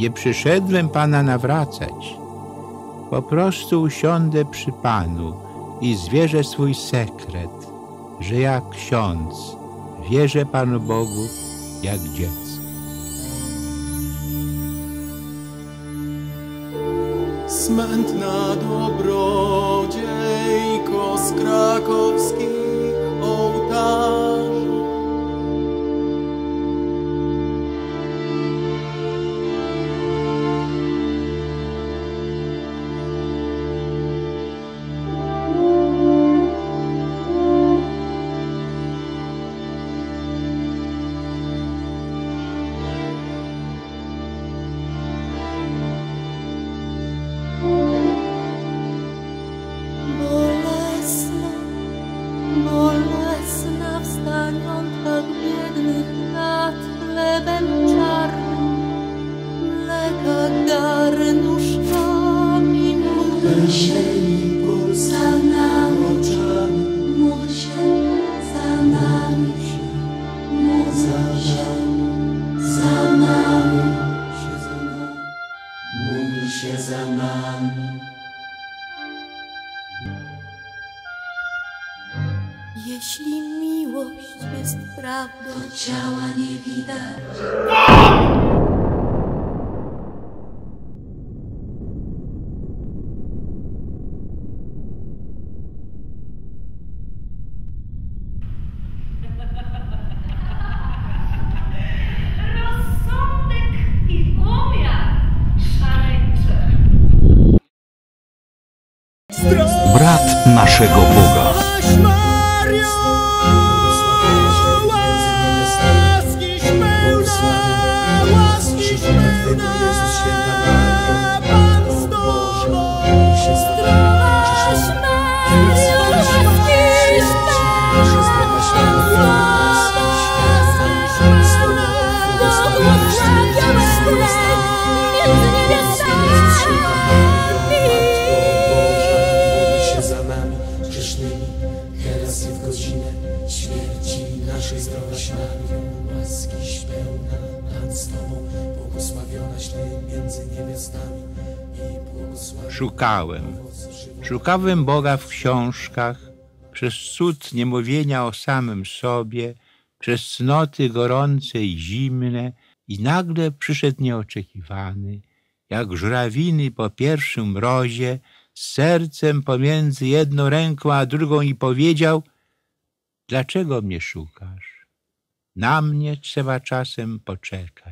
Nie przyszedłem Pana nawracać. Po prostu usiądę przy Panu i zwierzę swój sekret, że jak ksiądz wierzę Panu Bogu jak dziecko. Smętna dobrodziejko z krakowskich ołtarzy. Bolesna wstaniąca biednych lat chlebem czarnym, mleka garnuszkami módl się za nami, módl się za nami, módl się za nami, módl się za nami. Jeśli miłość jest prawdą, to ciała nie widać. Rozsądek i umiar szaleńcze. Brat naszego Boga. Teraz i w godzinę śmierci naszej zdrowaś Maryjo, łaskiś pełna nad z Tobą, błogosławionaś Ty między niewiastami i błogosławiony Szukałem Boga w książkach, przez cud niemówienia o samym sobie, przez cnoty gorące i zimne i nagle przyszedł nieoczekiwany, jak żurawiny po pierwszym mrozie, z sercem pomiędzy jedną ręką a drugą i powiedział: dlaczego mnie szukasz? Na mnie trzeba czasem poczekać.